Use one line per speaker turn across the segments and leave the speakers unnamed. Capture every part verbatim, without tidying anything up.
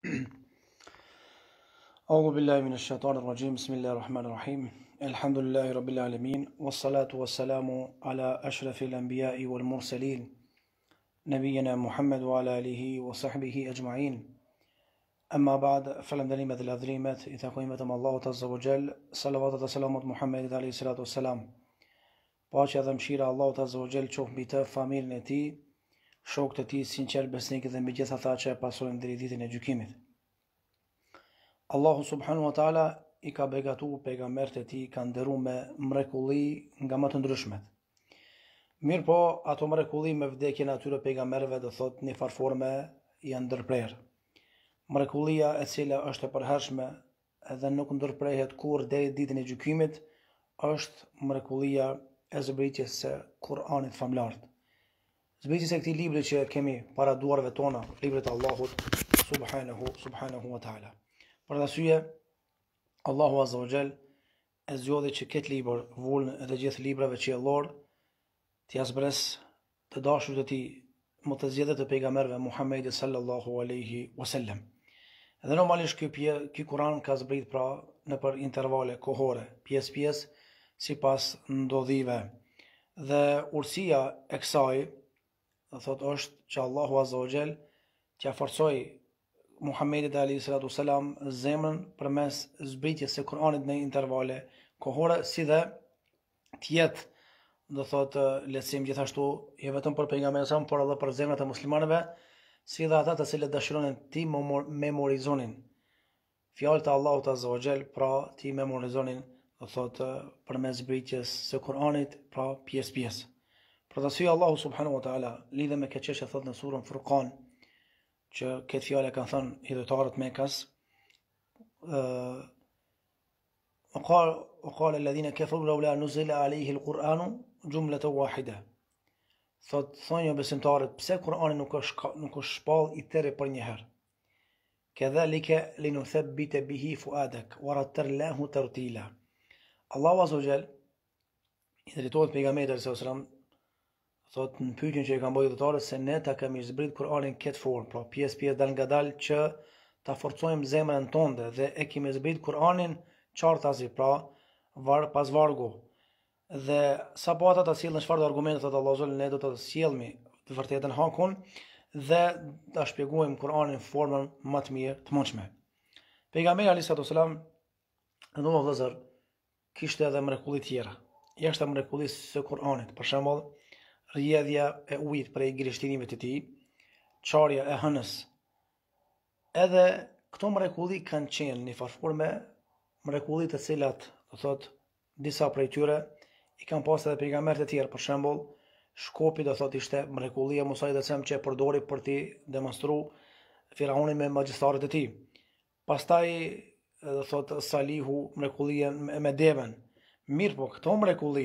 أعوذ بالله من الشيطان الرجيم بسم الله الرحمن الرحيم الحمد لله رب العالمين والصلاة والسلام على أشرف الأنبياء والمرسلين نبينا محمد وعلى آله وصحبه أجمعين أما بعد فلم دنيمة الأذريمة إذا قيمة الله عز وجل صلوات وسلامات محمد عليه الصلاة والسلام Paqja dhe mëshira e Allahut Azza wa Jall qoftë mbi të, familjen e tij, shokët e tij sinqer besnikë dhe mbi gjithë ata që e pasojnë deri ditën e gjykimit. Allahu subhanahu wa taala i ka begatuar pejgamberët e tij, ka nderuar me mrekulli nga më të ndryshmet. Mirë po, ato mrekulli me vdekjen e atyre pejgamberëve do thotë në farforme janë ndërprerë. Mrekullia e cila është e përhershme edhe nuk ndërprehet kurrë deri ditën e gjykimit është mrekullia e zbritjes së Kur'anit famlart. Zbritjes së këtij libri që kemi para duarve tona, librit e Allahut subhanahu subhanahu wa taala. Për arsye, Allahu Azza wa Jall e zgjodhi që këtë libër, vullën e të gjithë librave qiellor, t'ia zbres të dashurit e tij, më të zgjedhët të pejgamberëve Muhammedi sallallahu alaihi wasallam. Dhe normalisht ky ky Kur'an ka zbrit pra në për intervale kohore, pjesë pjesë sipas ndodhive. Dhe urësia e kësaj, do thotë është që Allahu Azza wa Jall t'ia forcoi Muhammedit alayhi salatu wasalam zemrën përmes zbritjes së Kur'anit në intervale kohore, si dhe t'jetë, do thotë, lehtësim gjithashtu jo vetëm për pejgamberin, por edhe për zemrat e muslimanëve, si dhe ata të cilët dëshironin ti memorizonin fjalët e Allahut Azza wa Jall, pra ti memorizonin, do thotë, përmes zbritjes së Kur'anit, pra pjesë pjesë. Për arsye Allahu subhanahu wa taala lidhe me këtë çështje thotë në surën Furqan, që këtë fjallë kanë thënë hidhëtarët Mekës, وقال الذين كفروا لولا نزل عليه القرآن جملة واحدة. Thot thonë besimtarët, pse Kur'ani nuk është nuk është shpall i tërë për një herë. Kedhalika linuthabbita bihi fuadak wa rattalnahu tartila. Allahu Azza wa Jall i drejtohet pejgamberit sallallahu alaihi wasallam, thot në pyetjen që e kanë bërë hidhëtarët se ne ta kemi zbrit Kur'anin këtë formë, pra pjesë pjesë dal ngadal që ta forcojmë zemrën tonë, dhe e kemi zbrit Kur'anin qartazi, pra var pas vargu. Dhe sa po ata të sjellin çfarë argumente thotë Allahu Azza, ne do të sjellmi të vërtetën hakun dhe ta shpjegojmë Kur'anin në formën më të mirë të mundshme. Pejgamberi alayhi salatu wasalam, ndonë vëllazër, kishte edhe mrekulli tjera. Jashtë mrekullisë së Kur'anit, për shembull, rrjedhja e ujit prej grishtinive të tij, çarja e hënës. Edhe këto mrekulli kanë qenë në farforme mrekulli të cilat, do thotë, disa prej tyre i kanë pasur edhe pejgamberët e tjerë. Për shembull, shkopi do thotë ishte mrekullia e Musait alaihi që e përdori për të demonstruar Firaunin me magjistarët e tij. Pastaj, do thotë, Salihu mrekullia me devën. Mirë po, këto mrekulli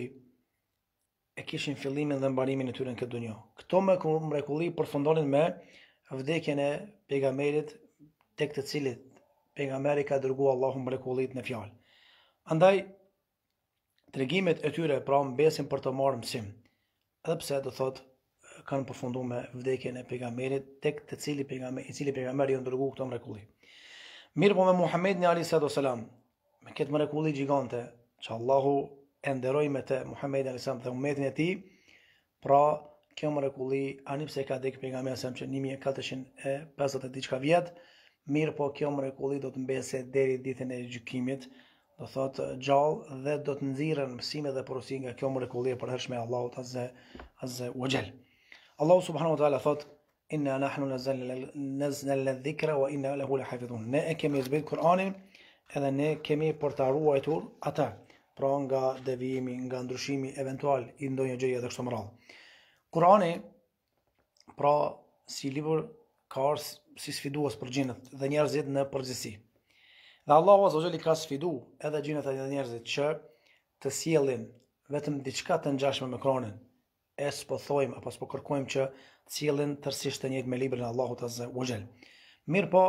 e kishin fillimin dhe mbarimin e tyre në këtë dunjë. Këto mrekulli përfundonin me vdekjen e pejgamberit, tek të cilit pejgamberi ka dërguar Allahu mrekullit në fjalë. Andaj tregimet e tyre pra mbesin për të marrë mësim. Edhe pse do thotë kanë përfunduar me vdekjen e pejgamberit, tek të cili pejgamber, i cili pejgamberi u dërgoi këto mrekulli. Mirë po me Muhammedin alayhi salatu wasalam, me këtë mrekulli gjigante që Allahu e nderoi me të Muhammedin alayhi salam dhe ummetin e tij, pra kjo mrekulli ani pse ka dek pejgamberi sa që një mijë e katëqind e pesëdhjetë e diçka vjet, mirë po kjo mrekulli do të mbese deri ditën e gjykimit, do thotë gjallë, dhe do të nxirren mësime dhe porosi nga kjo mrekulli e përhershme e Allahut azza azza wa jall. Allahu subhanahu wa taala thot: inna nahnu nazzalna dhikra wa inna lahu lahafidhun. Ne e kemi zbrit Kur'anin edhe ne kemi për ta ruajtur ata, pra nga devijimi, nga ndryshimi eventual i ndonjë gjëje dhe kështu me radhë. Kur'ani pra si libër ka ardhur si sfidues për xhinët dhe njerëzit në përgjithësi. Dhe Allahu Azza wa Jalla ka sfidu edhe xhinët e njerëzit që të sjellin vetëm diçka të ngjashme me Kur'anin. E s'po thojmë apo s'po kërkojmë që të sjellin tërësisht të njëjtë me librin e Allahut Azza wa Jalla. Mirë po,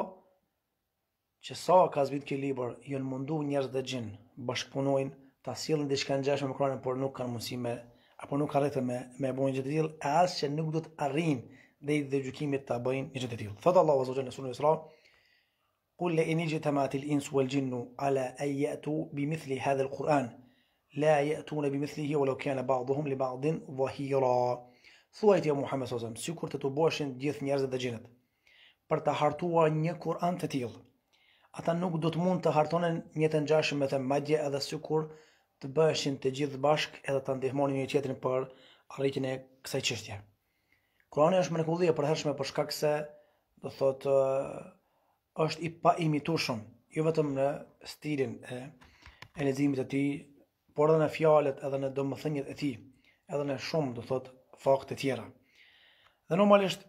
që sa ka zbrit ky libër, janë mundu njerëz dhe xhin bashkëpunojnë ta sjellin diçka ngjashme me Kur'anin, por nuk kanë mundësi me apo nuk arritën me me bëjnë gjë të tillë, as që nuk do të arrijnë deri te gjykimi ta bëjnë një gjë të tillë. Thot Allahu Azza wa Jalla në surën Isra: قل لئن اجتمعت الإنس والجن على أن يأتوا بمثل هذا القرآن لا يأتون بمثله ولو كان بعضهم لبعض ظهيرا. Thuajt ja Muhammed sallallahu alaihi wasallam, sikur të të boshin gjithë njerëzit dhe xhinët për të hartuar një Kur'an të tillë, ata nuk do të mund të hartonin një të ngjashëm me të, madje edhe sikur të bëheshin të gjithë bashk edhe të ndihmonin një tjetrin për arritjen e kësaj çështje. Kurani është mrekulli e përhershme për shkak se do thotë është i pa imitueshëm, jo vetëm në stilin e, e leximit të tij, por edhe në fjalët edhe në domethënien e tij, edhe në shumë do thotë fakte tjera. Dhe normalisht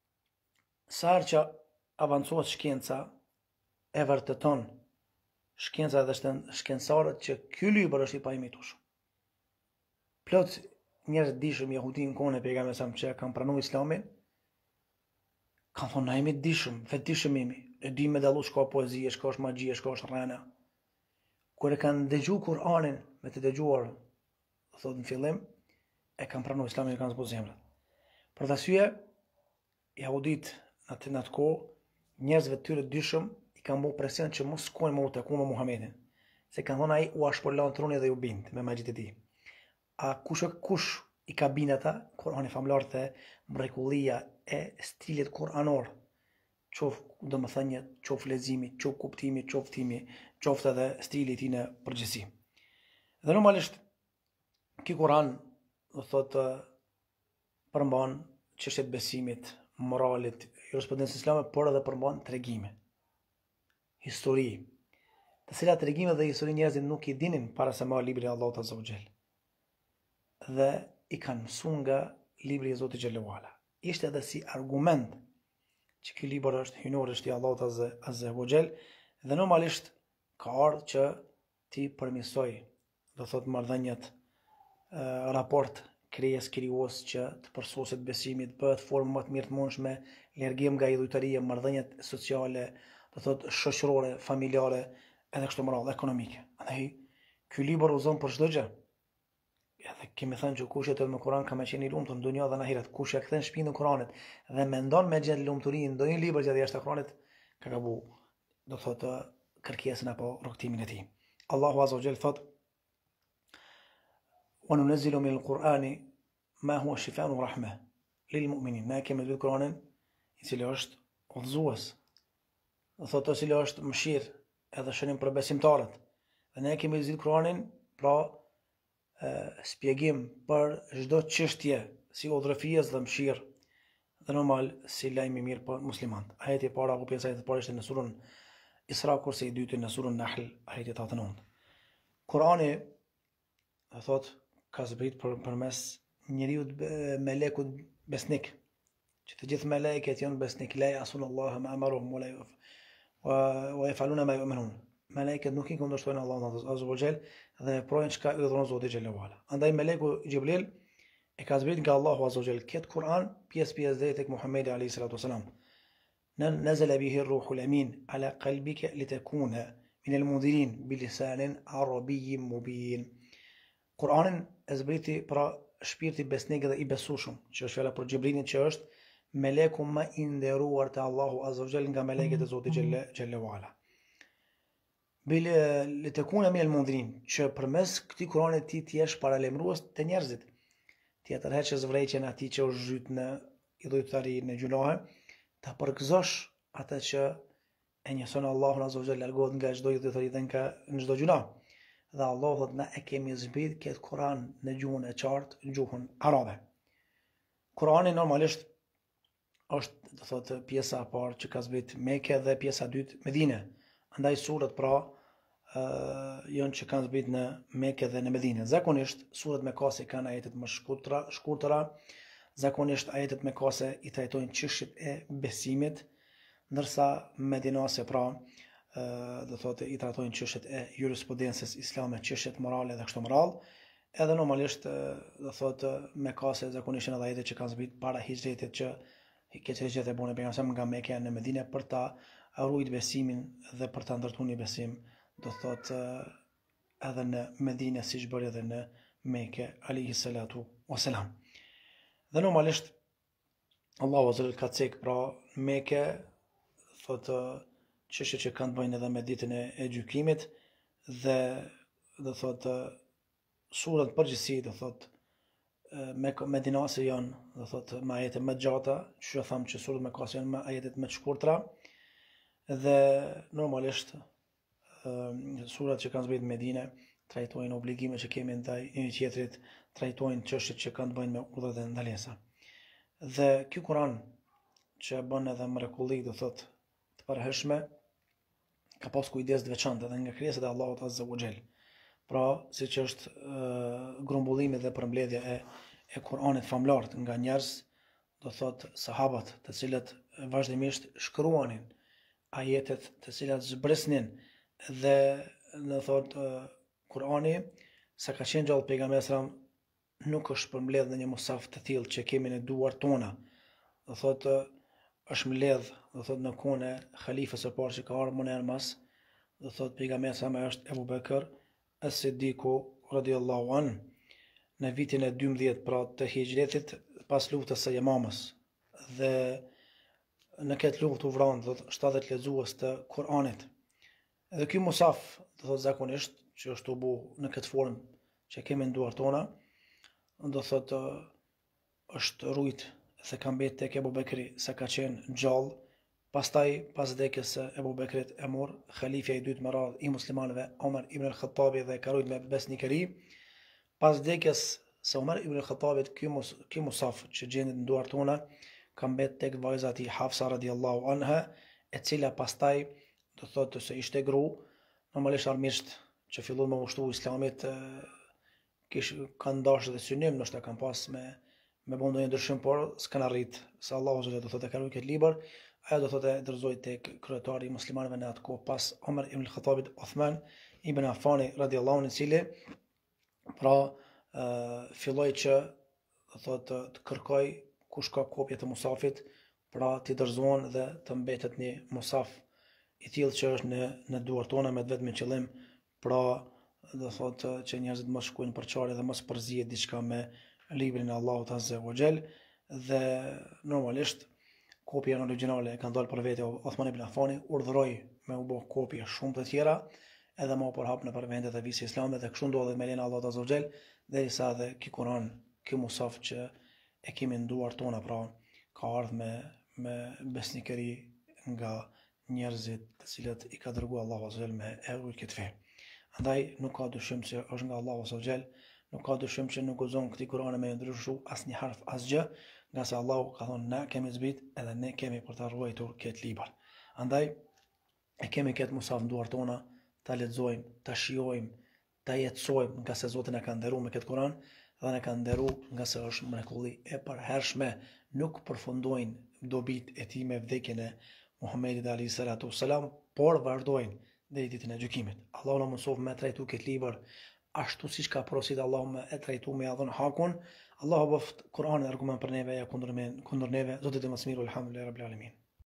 sa herë që avancohet shkenca e vërteton shkenca dhe shkencëtarët që ky libër është i paimitueshëm. Plot njerëz dishëm jehudi në kohën e pejgamberit sa që kanë pranuar Islamin, kanë thonë na jemi dishëm, vetëdijshëm jemi, e di me dallu çka poezi, çka është magji, çka është rrana. Kur e kanë dëgjuar Kur'anin me të dëgjuar, thotë në fillim, e kanë pranuar Islamin, e kanë zbuluar zemrat. Për të arsye, jehudit në atë në atë kohë, njerëzve të tyre dyshëm i kanë bërë presion që mos shkojnë më u taku me Muhamedit, se kanë thonë ai u ashpolon truni dhe u bind me magjit e tij. A kush kush i ka bind ata? Kur'ani famlar të mrekullia e stilit kuranor, qof domethënie, qof leximi, qof kuptimi, qof timi, qoftë edhe stili i tij në përgjithësi. Dhe normalisht ky Kur'an do thotë përmban çështjet e besimit, moralit, jurisprudencës islame, por edhe përmban tregime, histori, të cilat tregime dhe histori njerëzit nuk i dinin para se marrë librin e Allahut Azza wa Jall. Dhe i kanë mësuar nga libri i Zotit xhallahu ala. Ishte edhe si argument që ky libër është hynor është i Allahut Azza wa Jall, dhe normalisht ka ardhur që ti përmirësoj, do thotë marrëdhëniet, raport krijes krijues që të përsoset besimit, bëhet formë më të mirë të mundshme, largim nga idhujtaria, marrëdhëniet sociale, do thotë shoqërore, familjare, edhe kështu me radhë ekonomike. Andaj ky libër uzon për çdo gjë. Edhe kemi thënë që kush jeton me Kur'an ka më qenë i lumtur në dunjë dhe në ahiret. Kush ja kthen shpinën Kur'anit dhe mendon me gjatë lumturinë ndonjë libër që jashtë Kur'anit, ka gabu, do thotë kërkesën apo rrugtimin e tij. Allahu Azza wa Jall thotë: "Wa nunazzilu min al-Qur'ani ma huwa shifaa'un wa rahmah lil mu'minin." Ne kemi dhënë Kur'anin i cili është udhëzues, do thotë i cili është mëshirë edhe shënim për besimtarët. Dhe ne kemi dhënë Kur'anin pra spjegim për çdo çështje si udhërfies dhe mëshirë, dhe normal si lajm i mirë për muslimanët. Ajeti i parë apo pjesa e parë është në surën Isra, kurse i dytë në surën Nahl, ajeti tetëdhjetë e nëntë. Kur'ani do thotë ka zbrit për përmes njeriu melekut besnik, që të gjithë melekët janë besnik, la ya'sunallaha ma amaruhum wa la wa yaf'aluna ma yu'minun. Melekët nuk i kundërshtojnë Allahun Azza wa Jall dhe veprojnë çka i dhuron Zoti xhallahu ala. Andaj meleku Jibril e ka zbrit nga Allahu Azza wa Jall këtë Kur'an pjesë pjesë deri tek Muhamedi alayhi salatu wasalam. Nazala bihi ar-ruhul amin ala qalbika litakuna min al-mundhirin bilisanin arabiyyin mubin. Kur'anin e zbriti pra shpirti besnik dhe i besueshëm, që është fjala për Xhibrilin, që është meleku më i nderuar te Allahu Azza wa Jall nga melekët e Zotit xhallahu ala. Bile le të kuna me al-mundhirin, që përmes këtij Kur'ani ti të jesh paralajmërues të njerëzit, ti atërheqësh vërejtjen atij që u zhyt në idhujtari, në gjunohe, ta përgëzosh atë që e njëson Allahun Azza wa Jall, largohet nga çdo idhujtari dhe nga çdo gjuno. Dhe Allah thotë na e kemi zbrit këtë Kur'an në gjuhën e qartë, në gjuhën arabe. Kur'ani normalisht është, do thotë, pjesa e parë që ka zbrit Mekë dhe pjesa e dytë Medinë. Andaj surat pra uh, janë që kanë zbrit në Mekë dhe në Medinë. Zakonisht surat mekase kanë ajetet më shkurtra, shkurtra, zakonisht ajetet mekase i trajtojnë çështjet e besimit, ndërsa medinase pra uh, do thotë i trajtojnë çështjet e jurisprudencës islame, çështjet morale dhe kështu me radhë. Edhe normalisht uh, do thotë mekase zakonisht janë ajetet që kanë zbrit para hijretit, që këtë hijret e bune pejgamberi nga Mekë në Medinë për ta arrujt besimin dhe për të ndërtuar një besim, do thot edhe në Medinë siç bëri edhe në Mekë alayhi salatu wasalam. Dhe normalisht Allahu azza ka cek pra Mekë thot çështje që kanë të bëjnë edhe me ditën e, e gjykimit dhe do thotë surat përgjithësi do thotë me medinase janë do thotë me ajete më gjata, që tham që surat me kas janë me ajetet më të shkurtra dhe normalisht surat që kanë zbritur në Medinë trajtojnë obligime që kemi ndaj njëri tjetrit, trajtojnë çështjet që kanë të bëjnë me urdhrat dhe ndalesa. Dhe ky Kur'an që bën edhe mrekulli do thotë të përhershme ka pas kujdes të veçantë edhe nga krijesat e Allahut Azza wa Jall. Pra, siç është uh, grumbullimi dhe përmbledhja e e Kur'anit famlar nga njerëz, do thotë sahabat, të cilët vazhdimisht shkruanin ajetet të cilat zbresnin dhe do thotë uh, Kur'ani sa ka qenë gjallë pejgamberi sallallahu alajhi wasallam nuk është përmbledh në një musaf të tillë që kemi në duart tona. Do thotë është mbledh, do thotë në kohën e halifës së parë që ka ardhur më mas, do thotë pejgamberi sallallahu alajhi wasallam është Abu Bekr as-Siddiku radhiyallahu anhu në vitin e dymbëdhjetë pra të hijretit pas luftës së Yamamës. Dhe në këtë luftë u vranë do thotë shtatëdhjetë lexues të Kur'anit. Dhe ky musaf, do thotë zakonisht që është u bu në këtë formë që kemi në duart tona, do thotë është rujt dhe ka mbetë tek Ebu Bekri sa ka qenë gjallë, pastaj pas vdekjes së Ebu Bekrit e mor halifja i dytë me radhë i muslimanëve Omar ibn al-Khattabi dhe ka rujt me besnikëri. Pas vdekjes së Omar ibn al-Khattabit ky mus, ky musaf që gjendet në duart tona ka mbetë tek vajza e tij Hafsa radhiyallahu anha, e cila pastaj do thotë se ishte gru, normalisht armisht që fillon me ushtu islamit kish kanë dashur dhe synim, ndoshta kanë pas me me bën ndonjë ndryshim, por s'kan arrit se Allahu subhanahu do thotë ka rujt këtë libër, ajo do thotë dërzoi tek kryetari i muslimanëve në atë kohë pas Omar ibn al-Khattabit Uthman ibn Affan radhiyallahu anhu, i cili pra filloi që do thotë të kërkoj kush ka kopje të musafit, pra t'i dorëzohen dhe të mbetet një musaf i tillë që është në në duart tona me vetëm qëllim, pra do thotë që njerëzit mos shkojnë për çare dhe mos përzihet diçka me librin e Allahut Azza wa Jall. Dhe normalisht kopja origjinale e ka dalë për vete Uthman ibn Affani, urdhëroi me u bë kopje shumë të tjera edhe më përhap në vendet e visë islamit, dhe kështu ndodhi me lenin Allahut Azza wa Jall, derisa edhe ky Kur'an, ky musaf që e kemi në duart tona, pra ka ardhur me me besnikëri nga njerëzit të cilët i ka dërguar Allahu Azza wa Jall me erë këtë fe. Andaj nuk ka dyshim se është nga Allahu Azza wa Jall, nuk ka dyshim që nuk gëzon këtij Kur'ani me ndryshu asnjë harf asgjë, nga se Allahu ka thonë na kemi zbrit edhe ne kemi për ta ruajtur këtë libër. Andaj e kemi këtë musaf në duart tona, ta lexojmë, ta shijojmë, ta jetësojmë, nga se Zoti na ka nderuar me këtë Kur'an dhe na ka nderuar nga se është mrekulli e përhershme. Nuk përfundojnë dobit e tij me vdekjen e Muhamedit alayhi salatu wassalam, por vazhdojnë deri ditën e gjykimit. Allahu na mësoj me trajtu këtë libër ashtu siç ka porositur Allahu me e trajtu me adhon hakun. Allahu boft Kur'anin argument për neve ja kundër me kundër neve. Zoti të mëshirë, alhamdulillah rabbil alamin.